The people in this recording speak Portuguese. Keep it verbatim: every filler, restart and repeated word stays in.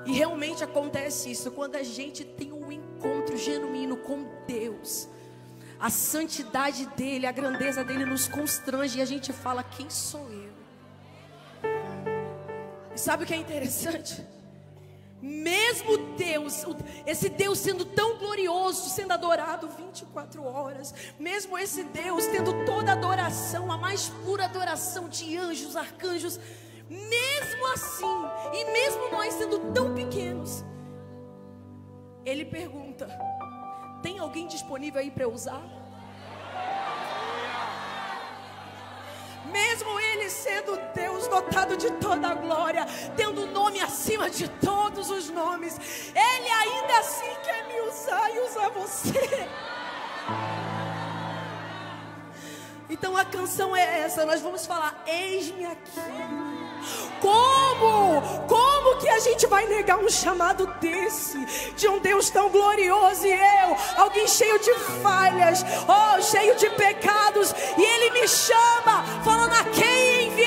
E realmente acontece isso, quando a gente tem um encontro genuíno com Deus, a santidade dele, a grandeza dele nos constrange e a gente fala: quem sou eu? E sabe o que é interessante? Mesmo Deus, esse Deus sendo tão glorioso, sendo adorado vinte e quatro horas, mesmo esse Deus tendo toda a adoração, a mais pura adoração de anjos, arcanjos, mesmo assim, e mesmo nós sendo tão pequenos, Ele pergunta: tem alguém disponível aí para eu usar? Mesmo Ele sendo Deus dotado de toda a glória, tendo um nome acima de todos os nomes, Ele ainda assim quer me usar e usar você. Então a canção é essa, nós vamos falar: eis-me aqui. Como? Como que a gente vai negar um chamado desse? De um Deus tão glorioso, e eu, alguém cheio de falhas, oh, cheio de pecados, e Ele me chama, falando: a quem enviar?